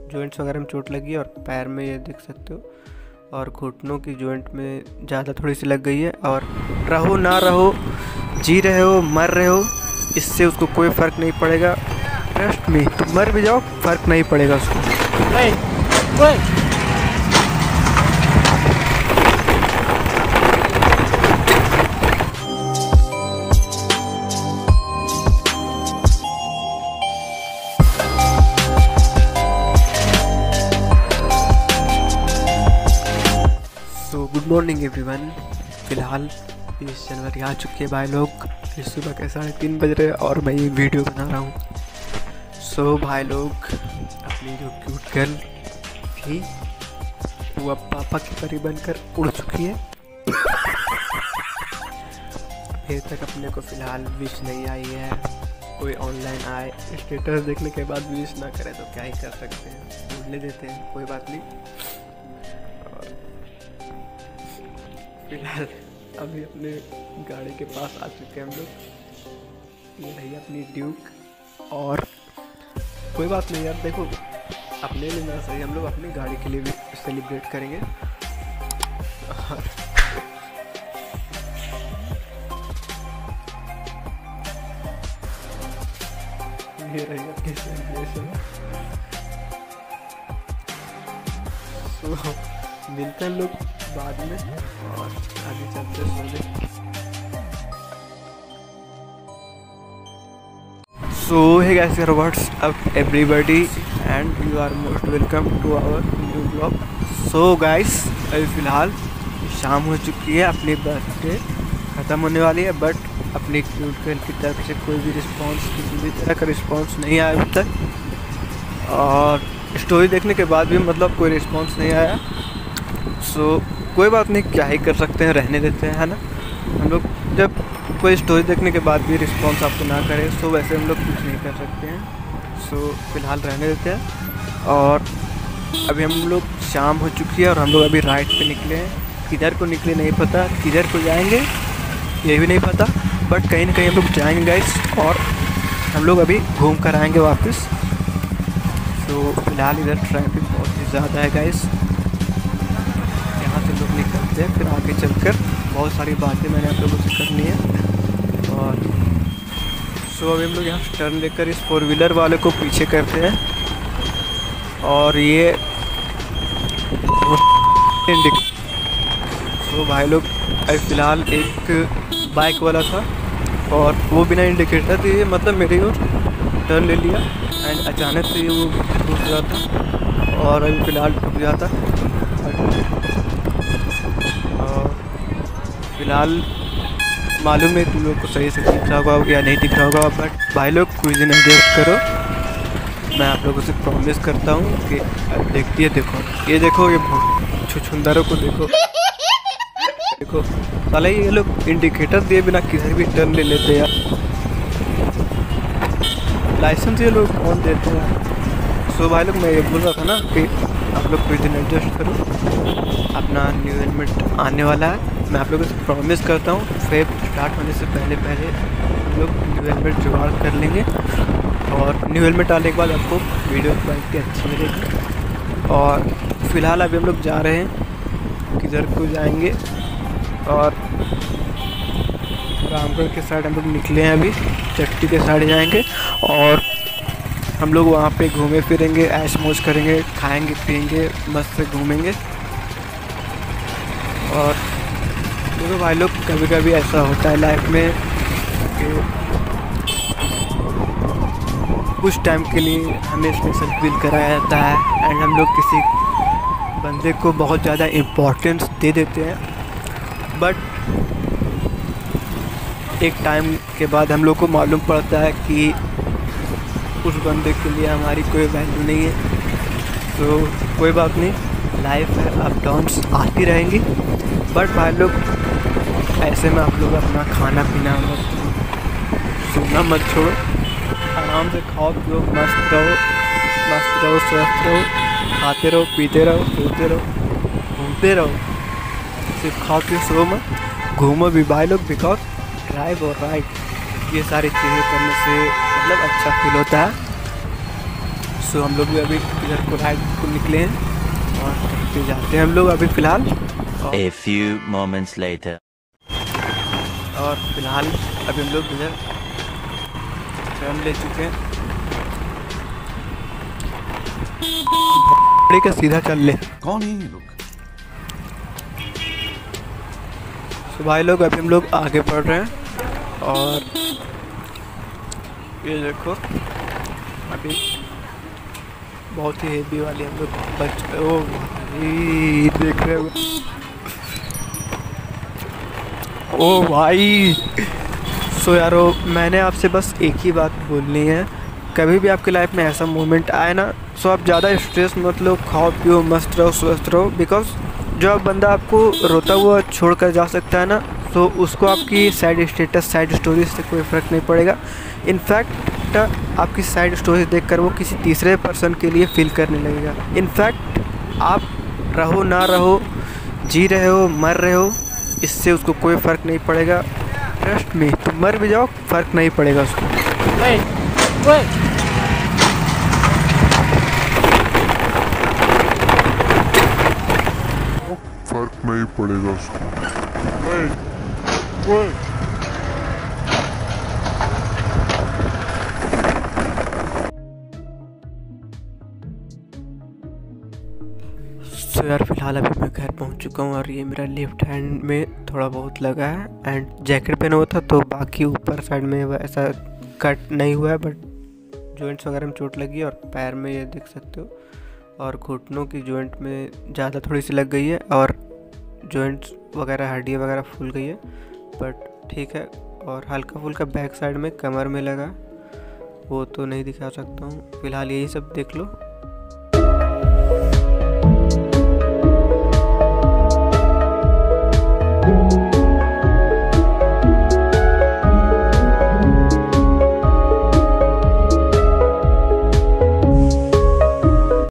Joints वगैरह में चोट लगी है और पैर में ये देख सकते हो, और घुटनों की जॉइंट में ज़्यादा थोड़ी सी लग गई है। और रहो ना रहो, जी रहे हो मर रहे हो, इससे उसको कोई फ़र्क नहीं पड़ेगा। ट्रस्ट में तुम मर भी जाओ फ़र्क नहीं पड़ेगा उसको। Good morning everyone. फ़िलहाल 20 जनवरी आ चुकी है भाई लोग। इस सुबह के 3:30 बज रहे हैं और मैं ये वीडियो बना रहा हूँ। भाई लोग, अपनी जो क्यूट गर्ल थी वो अब पापा की परी बनकर उड़ चुकी है। अभी तक अपने को फ़िलहाल विश नहीं आई है। कोई ऑनलाइन आए स्टेटस देखने के बाद विश ना करे तो क्या ही कर सकते हैं, भूलने देते हैं, कोई बात नहीं। फिलहाल अभी अपने गाड़ी के पास आ चुके हैं हम लोग। ये रही अपनी ड्यूक, और कोई बात नहीं यार, देखो अपने लिए ना सही, हम लोग अपनी गाड़ी के लिए भी सेलिब्रेट करेंगे। और ये रही अपनी सेलिब्रेशन। मिलते हैं लोग बाद में, और आगे चलते सोने। Hey guys, your what's up everybody and you are most welcome to our new blog. Guys, अभी फ़िलहाल शाम हो चुकी है, अपनी बर्थडे ख़त्म होने वाली है, बट अपनी क्यूट गर्ल की तरफ से कोई भी रिस्पॉन्स, किसी भी तरह का रिस्पॉन्स नहीं आया अभी तक। और स्टोरी देखने के बाद भी मतलब कोई रिस्पॉन्स नहीं आया। कोई बात नहीं, क्या ही कर सकते हैं, रहने देते हैं, है ना। हम लोग जब कोई स्टोरी देखने के बाद भी रिस्पॉन्स आपको ना करे वैसे हम लोग कुछ नहीं कर सकते हैं। फ़िलहाल रहने देते हैं। और अभी हम लोग शाम हो चुकी है और हम लोग अभी राइड पे निकले हैं। किधर को निकले नहीं पता, किधर को जाएंगे ये भी नहीं पता, बट कहीं ना कहीं हम लोग जाएंगे गाइस, और हम लोग अभी घूम कर आएँगे वापस। फ़िलहाल इधर ट्रैफिक बहुत ही ज़्यादा है गाइस। लोग निकलते हैं, फिर आगे चलकर बहुत सारी बातें मैंने आप लोगों से करनी है। और अभी हम लोग यहाँ से टर्न लेकर इस 4 व्हीलर वाले को पीछे करते हैं। और ये भाई लोग, अभी फ़िलहाल एक बाइक वाला था और वो बिना इंडिकेटर दिए मतलब मेरी ओर टर्न ले लिया, एंड अचानक से वो रुक गया था और अभी फ़िलहाल रुक जाता। फ़िलहाल मालूम नहीं तुम लोग को सही से दिख रहा होगा या नहीं दिख रहा होगा, बट भाई लोग कुछ दिन एडजस्ट करो। मैं आप लोगों से प्रॉमिस करता हूँ कि देखिए, ये देखो ये छुछुंदरों को देखो साला, ये लोग इंडिकेटर दिए बिना किधर भी टर्न ले लेते हैं। लाइसेंस ये लोग कौन देते हैं। भाई लोग, मैं ये बोल रहा था ना कि आप लोग कुछ दिन एडजस्ट करो। अपना न्यू हेलमेट आने वाला है, मैं आप लोगों से प्रॉमिस करता हूँ फेब स्टार्ट होने से पहले हम लोग न्यू हेलमेट जुगाड़ कर लेंगे। और न्यू हेलमेट आने के बाद आपको वीडियो क्वालिटी अच्छी मिलेगी। और फ़िलहाल अभी हम लोग जा रहे हैं, किधर को जाएंगे, और रामगढ़ के साइड हम लोग निकले हैं, अभी चट्टी के साइड जाएंगे और हम लोग वहाँ पे घूमे फिरेंगे, ऐश मौज करेंगे, खाएंगे पिएंगे, मस्त से घूमेंगे। और देखो भाई लोग, कभी कभी ऐसा होता है लाइफ में कि कुछ टाइम के लिए हमें स्पेशल फील कराया जाता है, एंड हम लोग किसी बंदे को बहुत ज़्यादा इम्पोर्टेंस दे देते हैं, बट एक टाइम के बाद हम लोग को मालूम पड़ता है कि उस बंदे के लिए हमारी कोई वैल्यू नहीं है। कोई बात नहीं, लाइफ है, अप डाउन्स आती रहेंगी, बट भाई लोग ऐसे में आप लोग अपना खाना पीना सोना मत छोड़ो। आराम से खाओ पियो, मस्त रहो, स्वस्थ रहो, खाते रहो, पीते रहो, सोते रहो, घूमते रहो। सिर्फ खाओ पियो, सो मत, घूमो भी भाई लोग, बिकॉज ड्राइव और राइड ये सारी चीज़ें करने से मतलब अच्छा फील होता है। सो हम लोग भी अभी इधर को राइड को निकले हैं और कहीं पे जाते हैं हम लोग अभी फ़िलहाल। A few moments later. और फिलहाल अभी हम लोग इधर टर्न ले चुके हैं। बड़े का सीधा चल ले। कौन है ये लोग? तो भाई लोग अभी हम लोग आगे बढ़ रहे हैं और ये देखो अभी बहुत ही हेवी वाली हम लोग बच। ओ भाई देख रहे हो, ओ भाई। सो यारो मैंने आपसे बस एक ही बात बोलनी है, कभी भी आपकी लाइफ में ऐसा मोमेंट आए ना, सो आप ज़्यादा स्ट्रेस मत लो, खाओ पियो मस्त रहो स्वस्थ रहो। बिकॉज जो अब बंदा आपको रोता हुआ छोड़ कर जा सकता है ना, तो उसको आपकी सैड स्टेटस सैड स्टोरीज से कोई फ़र्क नहीं पड़ेगा। इनफैक्ट आपकी सैड स्टोरीज देखकर वो किसी तीसरे पर्सन के लिए फील करने लगेगा। इनफैक्ट आप रहो ना रहो, जी रहे हो मर रहे हो, इससे उसको कोई फ़र्क नहीं पड़ेगा। ट्रस्ट में तुम मर भी जाओ फ़र्क नहीं पड़ेगा उसको। फर्क नहीं पड़ेगा उसको। सो यार फिलहाल अभी मैं घर पहुंच चुका हूं और ये मेरा लेफ्ट हैंड में थोड़ा बहुत लगा है एंड जैकेट पहना हुआ था तो बाकी ऊपर साइड में ऐसा कट नहीं हुआ है, बट जॉइंट्स वगैरह में चोट लगी है और पैर में ये देख सकते हो, और घुटनों की जॉइंट में ज़्यादा थोड़ी सी लग गई है और जॉइंट्स वगैरह हड्डियाँ वगैरह फूल गई है, बट ठीक है। और हल्का फुल्का बैक साइड में कमर में लगा, वो तो नहीं दिखा सकता हूँ फिलहाल। यही सब देख लो।